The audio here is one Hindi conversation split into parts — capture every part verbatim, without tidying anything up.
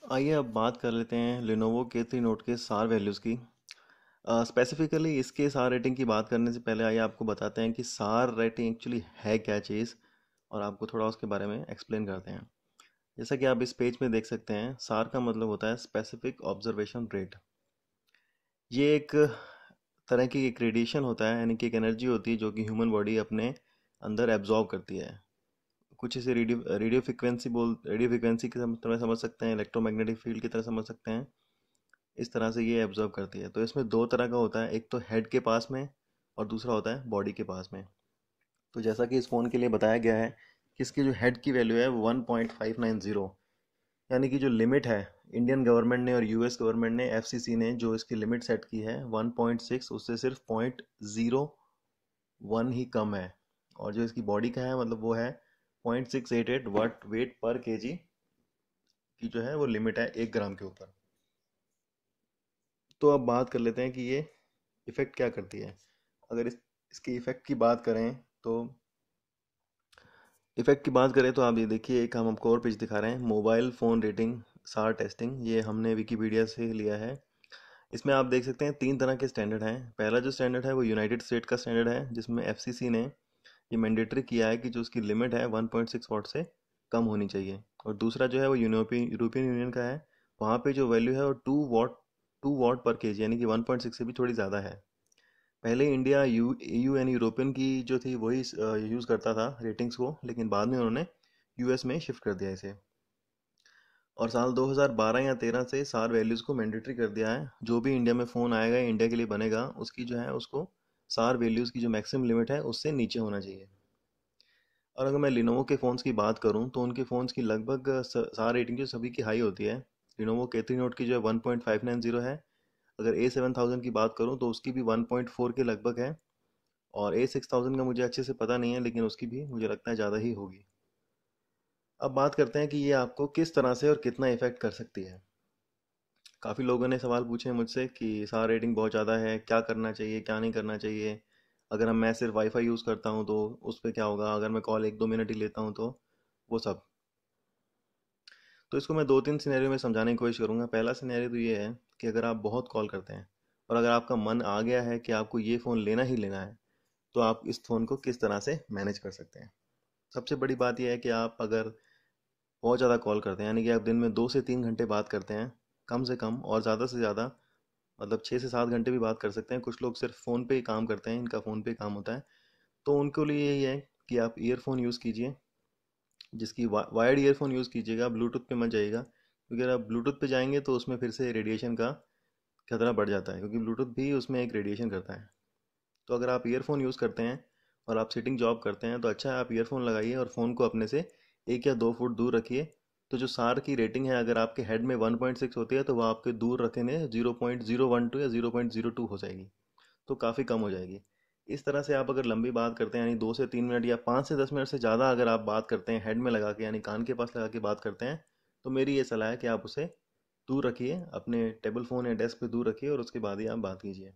आइए अब बात कर लेते हैं Lenovo के थ्री नोट के सार वैल्यूज़ की। स्पेसिफिकली इसके सार रेटिंग की बात करने से पहले आइए आपको बताते हैं कि सार रेटिंग एक्चुअली है क्या चीज़, और आपको थोड़ा उसके बारे में एक्सप्लेन करते हैं। जैसा कि आप इस पेज में देख सकते हैं, सार का मतलब होता है स्पेसिफिक ऑब्जर्वेशन रेट। ये एक तरह की एक रेडिएशन होता है, यानी कि एक एनर्जी होती है जो कि ह्यूमन बॉडी अपने अंदर एब्जॉर्ब करती है। कुछ इसे रेडियो रेडियो फ्रिक्वेंसी बोल रेडियो फ्रिक्वेंसी की तरह समझ सकते हैं, इलेक्ट्रोमैग्नेटिक फील्ड की तरह समझ सकते हैं। इस तरह से ये एब्जॉर्व करती है। तो इसमें दो तरह का होता है, एक तो हेड के पास में और दूसरा होता है बॉडी के पास में। तो जैसा कि इस फ़ोन के लिए बताया गया है कि इसकी जो हेड की वैल्यू है वो one point five nine zero, यानी कि जो लिमिट है, इंडियन गवर्नमेंट ने और यूएस गवर्नमेंट ने, एफसीसी ने जो इसकी लिमिट सेट की है वन पॉइंट सिक्स, उससे सिर्फ पॉइंट ज़ीरो वन ही कम है। और जो इसकी बॉडी का है मतलब वो है point six eight eight watt weight per KG की जो है वो लिमिट है एक ग्राम के ऊपर। तो अब बात कर लेते हैं कि ये इफ़ेक्ट क्या करती है। अगर इस इसके इफ़ेक्ट की बात करें तो इफ़ेक्ट की बात करें तो आप ये देखिए, एक हम आपको और पेज दिखा रहे हैं, mobile phone rating SAR testing. ये हमने विकीपीडिया से लिया है। इसमें आप देख सकते हैं तीन तरह के स्टैंडर्ड हैं। पहला जो स्टैंडर्ड है वो यूनाइटेड स्टेट का स्टैंडर्ड है, जिसमें एफसीसी ने ये मैंडेटरी किया है कि जो उसकी लिमिट है वन पॉइंट सिक्स वाट से कम होनी चाहिए। और दूसरा जो है वो यूरोपियन यूरोपियन यूनियन का है। वहाँ पे जो वैल्यू है वो टू वाट टू वाट पर केजी, यानी कि वन पॉइंट सिक्स से भी थोड़ी ज़्यादा है। पहले India U U N European की जो थी वही यूज़ करता था रेटिंग्स को, लेकिन बाद में उन्होंने यूएस में शिफ्ट कर दिया इसे। और साल दो हज़ार बारह या तेरह से सार वैल्यूज़ को मैंडेटरी कर दिया है। जो भी इंडिया में फ़ोन आएगा, इंडिया के लिए बनेगा, उसकी जो है उसको सार वैल्यूज़ की जो मैक्सिमम लिमिट है उससे नीचे होना चाहिए। और अगर मैं लिनोवो के फ़ोन्स की बात करूं तो उनके फ़ोन्स की लगभग सार रेटिंग जो सभी की हाई होती है। लिनोवो के थ्री नोट की जो है one point five nine zero है। अगर ए सेवन थाउजेंड की बात करूं तो उसकी भी वन पॉइंट फोर के लगभग है। और ए सिक्स थाउजेंड का मुझे अच्छे से पता नहीं है, लेकिन उसकी भी मुझे लगता है ज़्यादा ही होगी। अब बात करते हैं कि ये आपको किस तरह से और कितना इफ़ेक्ट कर सकती है। काफ़ी लोगों ने सवाल पूछे हैं मुझसे कि सार रेटिंग बहुत ज़्यादा है, क्या करना चाहिए क्या नहीं करना चाहिए। अगर हम मैं सिर्फ वाईफाई यूज़ करता हूँ तो उस पर क्या होगा, अगर मैं कॉल एक दो मिनट ही लेता हूँ तो वो सब। तो इसको मैं दो तीन सिनेरियो में समझाने की कोशिश करूँगा। पहला सिनेरियो तो ये है कि अगर आप बहुत कॉल करते हैं और अगर आपका मन आ गया है कि आपको ये फ़ोन लेना ही लेना है, तो आप इस फ़ोन को किस तरह से मैनेज कर सकते हैं। सबसे बड़ी बात यह है कि आप अगर बहुत ज़्यादा कॉल करते हैं, यानी कि आप दिन में दो से तीन घंटे बात करते हैं कम से कम, और ज़्यादा से ज़्यादा मतलब छः से सात घंटे भी बात कर सकते हैं। कुछ लोग सिर्फ फ़ोन पे ही काम करते हैं, इनका फ़ोन पे ही काम होता है, तो उनके लिए यही है कि आप ईयरफोन यूज़ कीजिए। जिसकी वा, वायर्ड ईयरफोन यूज़ कीजिएगा, ब्लूटूथ पे मत जाइएगा, क्योंकि अगर आप ब्लूटूथ पे जाएंगे तो उसमें फिर से रेडिएशन का खतरा बढ़ जाता है, क्योंकि ब्लूटूथ भी उसमें एक रेडिएशन करता है। तो अगर आप ईयरफोन यूज़ करते हैं और आप सिटिंग जॉब करते हैं तो अच्छा है आप ईयरफोन लगाइए और फ़ोन को अपने से एक या दो फुट दूर रखिए। तो जो सार की रेटिंग है, अगर आपके हेड में वन पॉइंट सिक्स होती है तो वह आपके दूर रखने zero point zero one two या ज़ीरो पॉइंट ज़ीरो टू हो जाएगी, तो काफ़ी कम हो जाएगी। इस तरह से आप अगर लंबी बात करते हैं, यानी दो से तीन मिनट या पाँच से दस मिनट से ज़्यादा अगर आप बात करते हैं हेड में लगा के, यानी कान के पास लगा के बात करते हैं, तो मेरी ये सलाह है कि आप उसे दूर रखिए, अपने टेबल फ़ोन या डेस्क पे दूर रखिए और उसके बाद ही आप बात कीजिए।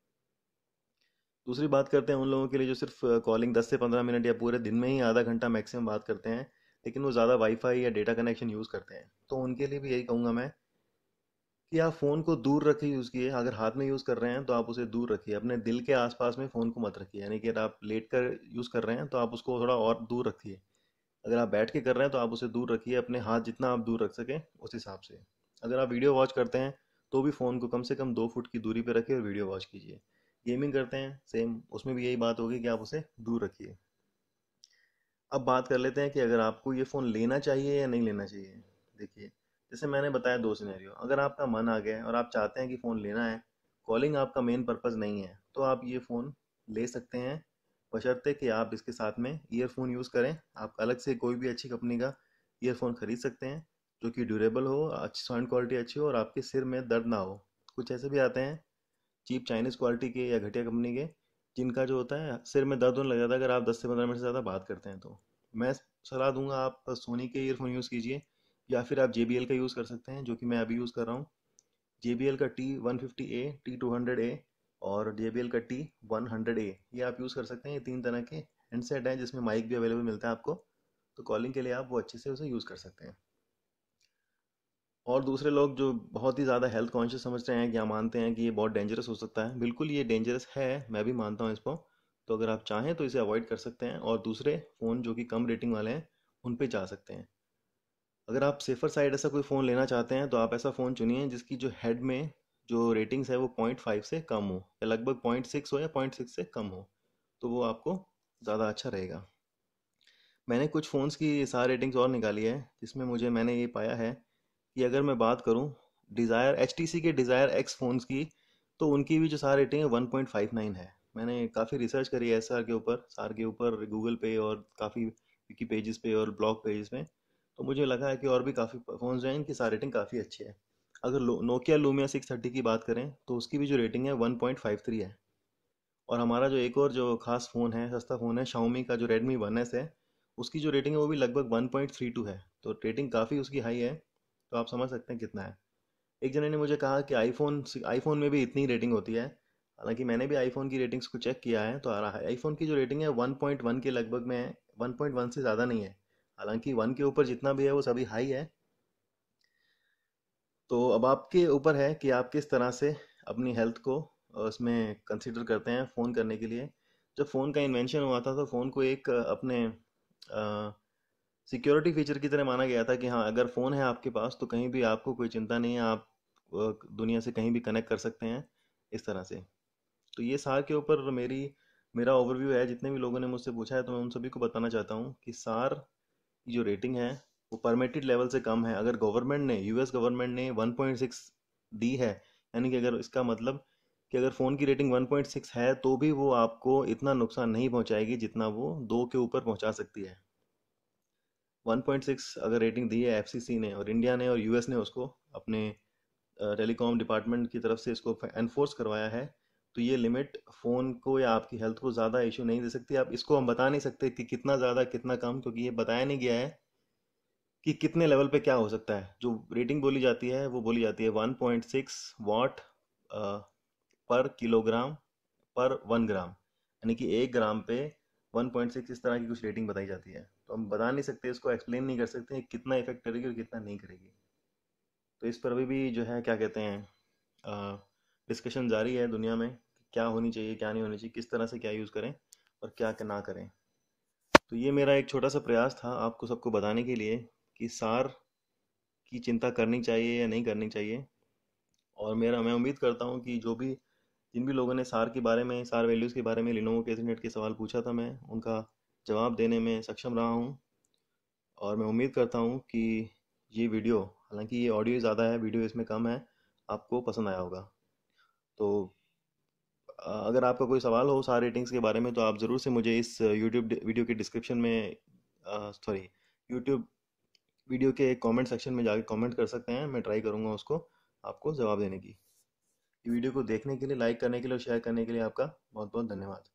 दूसरी बात करते हैं उन लोगों के लिए जो सिर्फ कॉलिंग दस से पंद्रह मिनट या पूरे दिन में ही आधा घंटा मैक्सिमम बात करते हैं, लेकिन वो ज़्यादा वाईफाई या डेटा कनेक्शन यूज़ करते हैं। तो उनके लिए भी यही कहूँगा मैं कि आप फ़ोन को दूर रख के यूज़ किए। अगर हाथ में यूज़ कर रहे हैं तो आप उसे दूर रखिए, अपने दिल के आसपास में फ़ोन को मत रखिए। यानी कि अगर आप लेट कर यूज़ कर रहे हैं तो आप उसको थोड़ा और दूर रखिए। अगर आप बैठ के कर रहे हैं तो आप उसे दूर रखिए, अपने हाथ जितना आप दूर रख सकें उस हिसाब से। अगर आप वीडियो वॉच करते हैं तो भी फ़ोन को कम से कम दो फुट की दूरी पर रखिए और वीडियो वॉच कीजिए। गेमिंग करते हैं सेम, उसमें भी यही बात होगी कि आप उसे दूर रखिए। अब बात कर लेते हैं कि अगर आपको ये फ़ोन लेना चाहिए या नहीं लेना चाहिए। देखिए, जैसे मैंने बताया दो सिनेरियो, अगर आपका मन आ गया है और आप चाहते हैं कि फ़ोन लेना है, कॉलिंग आपका मेन पर्पज़ नहीं है, तो आप ये फ़ोन ले सकते हैं, बशर्ते कि आप इसके साथ में ईयरफोन यूज़ करें। आप अलग से कोई भी अच्छी कंपनी का ईयरफोन खरीद सकते हैं जो कि ड्यूरेबल हो, अच्छी साउंड क्वालिटी अच्छी हो और आपके सिर में दर्द ना हो। कुछ ऐसे भी आते हैं चीप चाइनीज़ क्वालिटी के या घटिया कंपनी के, जिनका जो होता है सिर में दर्द होने लग जाता है अगर आप दस से पंद्रह मिनट से ज़्यादा बात करते हैं। तो मैं सलाह दूंगा आप सोनी के ईयरफोन यूज़ कीजिए, या फिर आप जे बी एल का यूज़ कर सकते हैं, जो कि मैं अभी यूज़ कर रहा हूँ। जे बी एल का T one fifty A, T two hundred A और जे बी एल का टी वन हंड्रेड ए, ये आप यूज़ कर सकते हैं। ये तीन तरह के हैंडसेट हैं जिसमें माइक भी अवेलेबल मिलता है आपको, तो कॉलिंग के लिए आप वो अच्छे से उसे यूज़ कर सकते हैं। और दूसरे लोग जो बहुत ही ज़्यादा हेल्थ कॉन्शियस समझते हैं या मानते हैं कि ये बहुत डेंजरस हो सकता है, बिल्कुल ये डेंजरस है, मैं भी मानता हूँ इसको। तो अगर आप चाहें तो इसे अवॉइड कर सकते हैं और दूसरे फ़ोन जो कि कम रेटिंग वाले हैं उन पे जा सकते हैं। अगर आप सेफर साइड ऐसा कोई फ़ोन लेना चाहते हैं तो आप ऐसा फ़ोन चुनिए जिसकी जो हेड में जो रेटिंग्स है वो पॉइंट फाइव से कम हो, या लगभग पॉइंट सिक्स हो या पॉइंट सिक्स से कम हो, तो वो आपको ज़्यादा अच्छा रहेगा। मैंने कुछ फ़ोन्स की सार रेटिंग्स और निकाली है जिसमें मुझे मैंने ये पाया है कि अगर मैं बात करूं डिज़ायर एच टी सी के डिज़ायर एक्स फ़ोन्स की, तो उनकी भी जो सार रेटिंग है वन पॉइंट फाइव नाइन है। मैंने काफ़ी रिसर्च करी है एस आर के ऊपर, सार के ऊपर, गूगल पे और काफ़ी विकी पेजेस पे और ब्लॉग पेजेस में, तो मुझे लगा है कि और भी काफ़ी फ़ोन्स हैं इनकी सार रेटिंग काफ़ी अच्छी है। अगर नोकिया लूमिया सिक्स थर्टी की बात करें तो उसकी भी जो रेटिंग है वन पॉइंट फाइव थ्री है। और हमारा जो एक और जो खास फ़ोन है, सस्ता फ़ोन है, शाओमी का जो रेडमी वन एस है, उसकी जो रेटिंग है वो भी लगभग वन पॉइंट थ्री टू है। तो रेटिंग काफ़ी उसकी हाई है, तो आप समझ सकते हैं कितना है। एक जने ने मुझे कहा कि आईफोन आईफोन में भी इतनी रेटिंग होती है। हालांकि मैंने भी आईफोन की रेटिंग्स को चेक किया है तो आ रहा है आईफोन की जो रेटिंग है वन पॉइंट वन के लगभग में है, वन पॉइंट वन से ज़्यादा नहीं है। हालांकि वन के ऊपर जितना भी है वो सभी हाई है। तो अब आपके ऊपर है कि आप किस तरह से अपनी हेल्थ को अ, उसमें कंसिडर करते हैं फ़ोन करने के लिए। जब फ़ोन का इन्वेंशन हुआ था तो फ़ोन को एक अ, अपने सिक्योरिटी फीचर की तरह माना गया था कि हाँ, अगर फ़ोन है आपके पास तो कहीं भी आपको कोई चिंता नहीं है, आप अ, दुनिया से कहीं भी कनेक्ट कर सकते हैं इस तरह से। तो ये सार के ऊपर मेरी मेरा ओवरव्यू है। जितने भी लोगों ने मुझसे पूछा है तो मैं उन सभी को बताना चाहता हूँ कि सार की जो रेटिंग है वो परमिटेड लेवल से कम है। अगर गवर्नमेंट ने यूएस गवर्नमेंट ने वन पॉइंट सिक्स दी है, यानी कि अगर इसका मतलब कि अगर फ़ोन की रेटिंग वन पॉइंट सिक्स है तो भी वो आपको इतना नुकसान नहीं पहुंचाएगी जितना वो दो के ऊपर पहुंचा सकती है। वन पॉइंट सिक्स अगर रेटिंग दी है एफसीसी ने और इंडिया ने और यूएस ने उसको अपने टेलीकॉम डिपार्टमेंट की तरफ से इसको एनफोर्स करवाया है, तो ये लिमिट फ़ोन को या आपकी हेल्थ को ज़्यादा इशू नहीं दे सकती। आप इसको हम बता नहीं सकते कि कितना ज़्यादा कितना कम, क्योंकि ये बताया नहीं गया है कि कितने लेवल पे क्या हो सकता है। जो रेटिंग बोली जाती है वो बोली जाती है वन पॉइंट सिक्स वाट पर किलोग्राम पर वन ग्राम, यानी कि एक ग्राम पे वन पॉइंट सिक्स, इस तरह की कुछ रेटिंग बताई जाती है। तो हम बता नहीं सकते, इसको एक्सप्लेन नहीं कर सकते कितना इफेक्ट करेगी और कितना नहीं करेगी। तो इस पर अभी भी जो है क्या कहते हैं डिस्कशन जारी है दुनिया में कि क्या होनी चाहिए क्या नहीं होनी चाहिए, किस तरह से क्या यूज़ करें और क्या ना करें। तो ये मेरा एक छोटा सा प्रयास था आपको सबको बताने के लिए कि सार की चिंता करनी चाहिए या नहीं करनी चाहिए। और मेरा मैं उम्मीद करता हूँ कि जो भी जिन भी लोगों ने सार के बारे में, सार वैल्यूज़ के बारे में लिनोवो के थ्री नेट के सवाल पूछा था, मैं उनका जवाब देने में सक्षम रहा हूँ। और मैं उम्मीद करता हूँ कि ये वीडियो, हालांकि ये ऑडियो ज़्यादा है वीडियो इसमें कम है, आपको पसंद आया होगा। तो अ, अगर आपका कोई सवाल हो सार रेटिंग्स के बारे में तो आप ज़रूर से मुझे इस यूट्यूब वीडियो के डिस्क्रिप्शन में, सॉरी, यूट्यूब वीडियो के कमेंट सेक्शन में जाके कमेंट कर सकते हैं। मैं ट्राई करूँगा उसको आपको जवाब देने की। वीडियो को देखने के लिए, लाइक करने के लिए और शेयर करने के लिए आपका बहुत बहुत धन्यवाद।